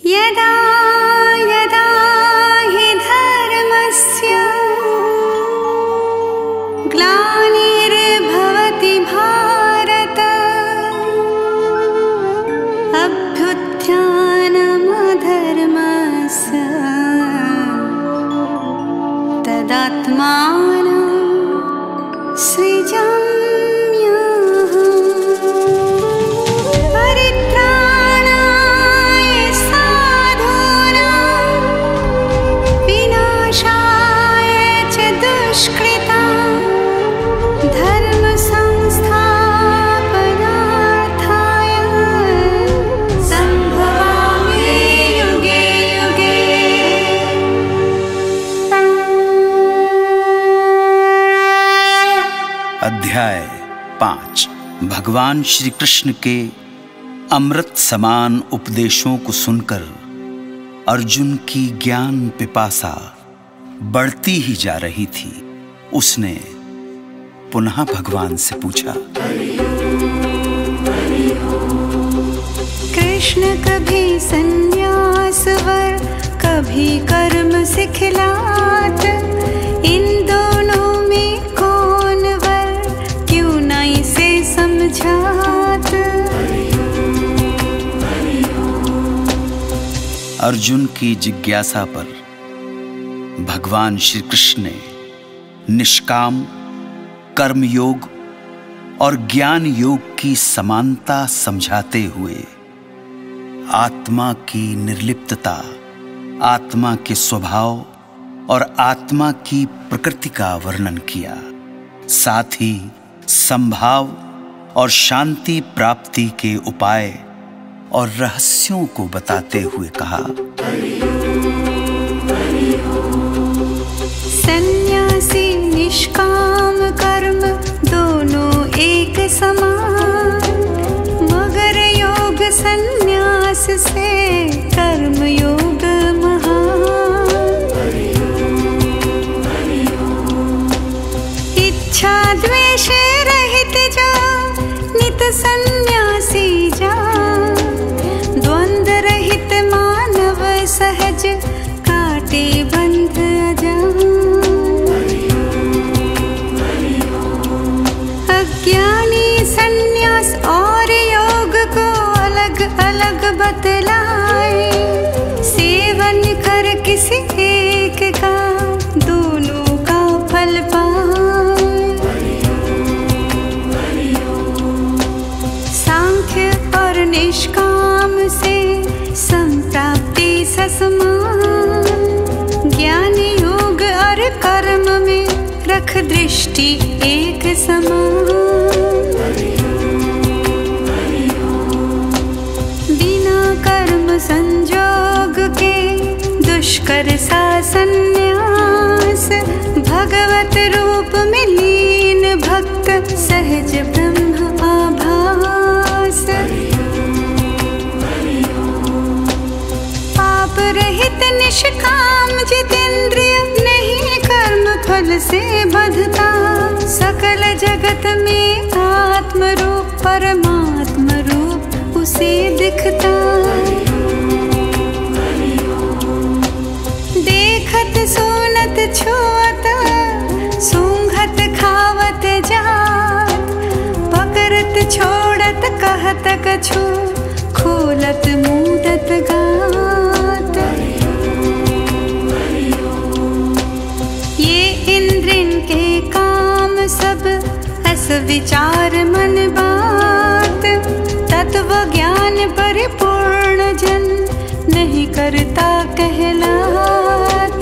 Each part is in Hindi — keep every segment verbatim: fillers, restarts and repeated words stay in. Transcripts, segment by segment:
यदा यदा हि धर्मस्य ग्लानिर्भवति भारत अभ्युत्थानमधर्मस्य तदात्मानं सृजाम्यहम्। परित्राणाय साधूनां विनाशाय च दुष्कृतां धर्म संस्थापनार्थाय संभवामि युगे युगे। अध्याय पाँच। भगवान श्री कृष्ण के अमृत समान उपदेशों को सुनकर अर्जुन की ज्ञान पिपासा बढ़ती ही जा रही थी। उसने पुनः भगवान से पूछा, कृष्ण कभी संन्यास वर कभी कर्म सिखलात, इन दोनों में कौन वर क्यों नहीं से समझात। अर्जुन की जिज्ञासा पर भगवान श्री कृष्ण ने निष्काम कर्म योग और ज्ञान योग की समानता समझाते हुए आत्मा की निर्लिप्तता, आत्मा के स्वभाव और आत्मा की प्रकृति का वर्णन किया। साथ ही संभाव और शांति प्राप्ति के उपाय और रहस्यों को बताते हुए कहा, सन्यासी निष्काम कर्म दोनों एक समान, मगर योग सन्यास से कर्म योग महान। इच्छा द्वेष रहित जो नित सन्यासी जा, द्वंद्व रहित मानव सहज काटे बंध अजान। अज्ञानी सन्यास और योग को अलग अलग बतलाए, सेवन कर किसी एक का दोनों का फल पाए। सांख्य और निष्काम से संप्राप्ति ससमान, ज्ञान योग और कर्म में रख दृष्टि एक समान। बिना कर्म संजोग के दुष्कर सा संन्यास, भगवत रूप में लीन भक्त सहज ब्रह्म आभास। पाप रहित निष्काम जितेंद्रिय नहीं कर्म फल से बंधता, सकल जगत में आत्म रूप परमात्म रूप उसे दिखता। देखत सुनत छुअत सूंघत खावत जात, पकड़त छोड़त कहत कछु खोलत मूडत गात। ये इंद्रिन के काम सब अस विचार मन बात, तत्व ज्ञान परिपूर्ण जन नहीं करता कहलात।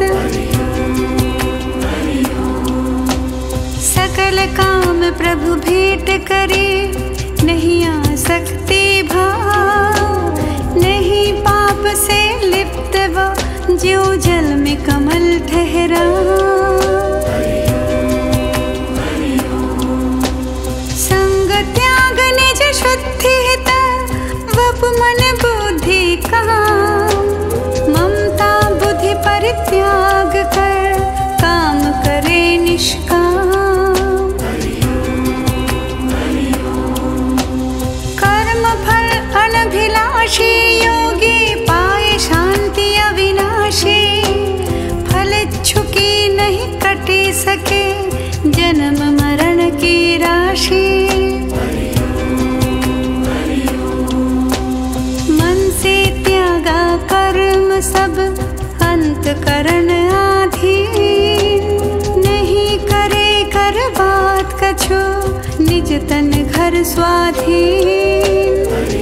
सकल काम प्रभु भेंट करे, नहीं आसक्ति भाव, नहीं पाप से लिप्त वो ज्यों जल में कमल ठहरा। संग त्याग निज शुद्धि हिता, वप मन बुद्धि काम, ममता बुद्धि परित्याग कर काम करे निष्काम। कर्म फल अनभिलाषी योगी पाए शांति जन्म मरण की राशि। मन से त्यागा कर्म सब अंतकरण आधीन। नहीं करे कर बात कछु निज तन घर स्वाधीन।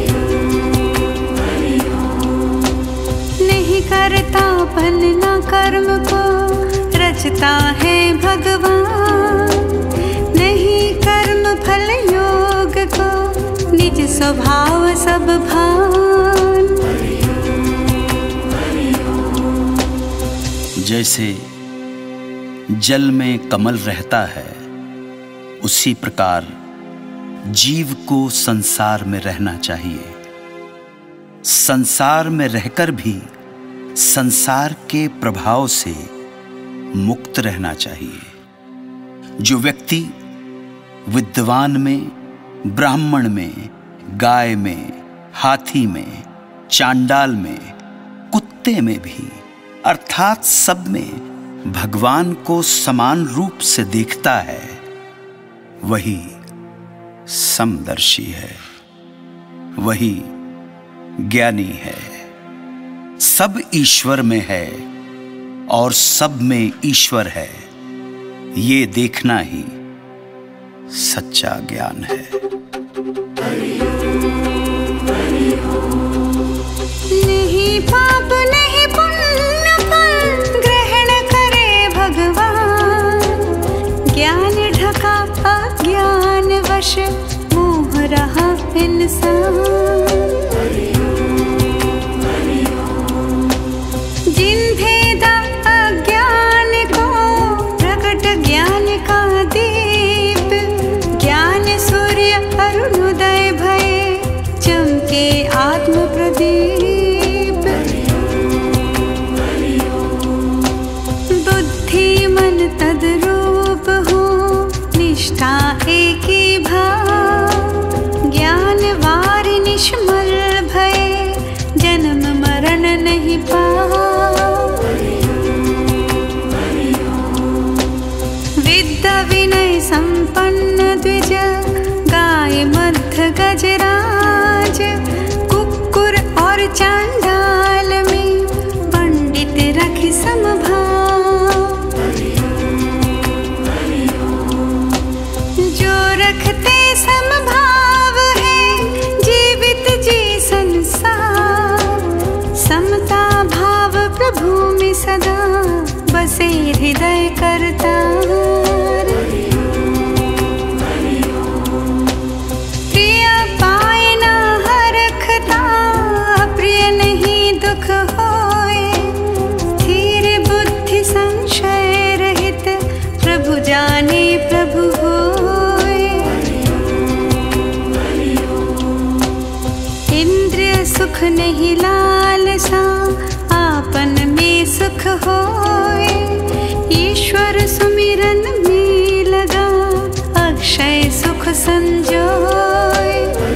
नहीं करता फल न कर्म को रचता है भगवान। नहीं कर्म फल योग को निज स्वभाव सब भान। जैसे जल में कमल रहता है, उसी प्रकार जीव को संसार में रहना चाहिए। संसार में रहकर भी संसार के प्रभाव से मुक्त रहना चाहिए। जो व्यक्ति विद्वान में, ब्राह्मण में, गाय में, हाथी में, चांडाल में, कुत्ते में भी अर्थात सब में भगवान को समान रूप से देखता है, वही समदर्शी है, वही ज्ञानी है। सब ईश्वर में है और सब में ईश्वर है, ये देखना ही सच्चा ज्ञान है। नहीं पाप नहीं पुण्य फल ग्रहण करे भगवान। ज्ञान ढका अज्ञान वश मोह रहा इंसान। जिन भेदा अज्ञान को प्रकट ज्ञान का दीप। ज्ञान सूर्य अरुणोदय भये चमके आत्म प्रदीप। बुद्धि मन तद्रूप हो निष्ठा एक ही भाव। ज्ञान वार निष्मल भये जन्म मरण नहीं पाओ। विद्या विनय संपन्न द्विज गाय मध्य गजराज। कुक्कुर और चांडाल में पंडित रखी समभाव। जो रखते समभाव है जीवित जी संसार। समता भाव प्रभु में सदा बसे हृदय करतार। प्रिय पाए ना हरखता प्रिय नहीं दुख होए। धीर बुद्धि संशय रहित प्रभु जाने प्रभु होए। इंद्रिय सुख नहीं लालसा आपन में सुख होए। ईश्वर सुमिरन में लगा अक्षय सुख संजोए।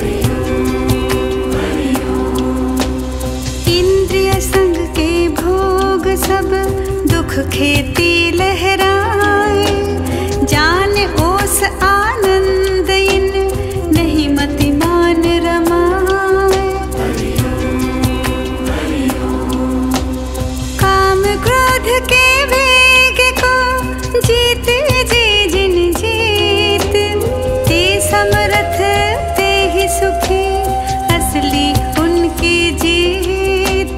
इंद्रिय संग के भोग सब दुख खेती लहराए। जान ओस आनंद इन नहीं मति मान रमाए। काम क्रोध के वेग को जीत जी जिन जीत। ते समर्थ ते ही सुखी असली उनकी जीत।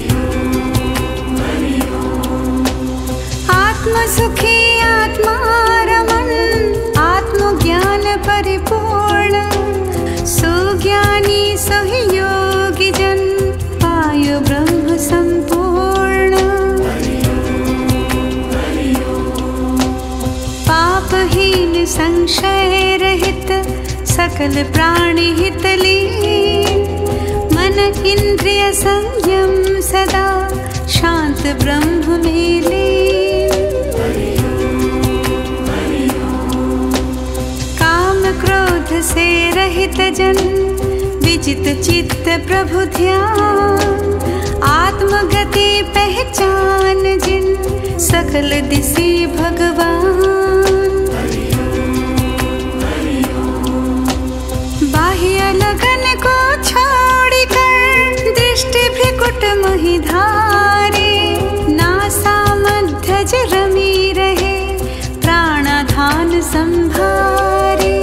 आत्म सुखी आत्मा रमन आत्मज्ञान परिपूर्ण। सुज्ञानी सहयोगी जन पायो ब्रह्म संपूर्ण। पापहीन संशय रहित सकल प्राणी हित लीन। मन इंद्रिय संयम सदा शांत ब्रह्म में लीन। काम क्रोध से रहित जन विजित चित्त प्रभु ध्यान। आत्मगति पहचान जिन सकल दिशि भगवान। ही धारे, नासा मध्यज रमी रहे, प्राणाधान संभारे।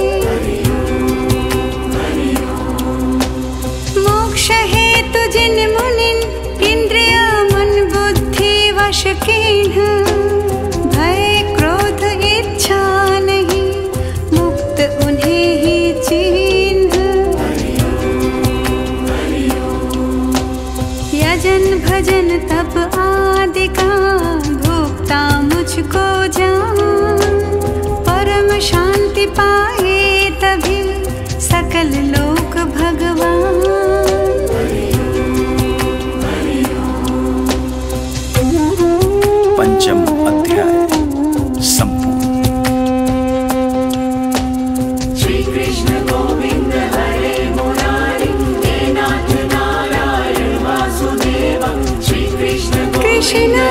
मोक्ष हेतु जिन मुनिन, इंद्रिय मन बुद्धि वश कीन्ह, भय क्रोध इच्छा नहीं, मुक्त उन्हें ही चिन्ह। यजन भजन तप आदि का, भोक्ता मुझको जान, परम शांति पाए तभी सकल लोक भगवान। पंचम अध्याय संपूर्ण। श्री कृष्ण गोविंद हरे मुरारी, हे नाथ नारायण वासुदेव। श्री कृष्ण कृष्ण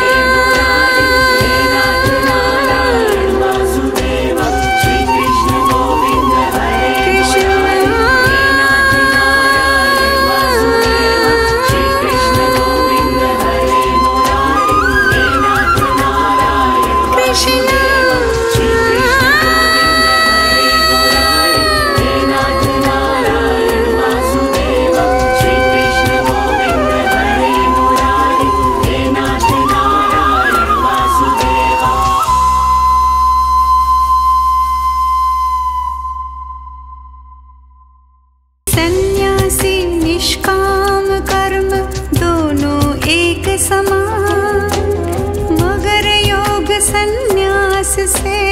सन्यासी निष्काम कर्म दोनों एक समान, मगर योग सन्यास से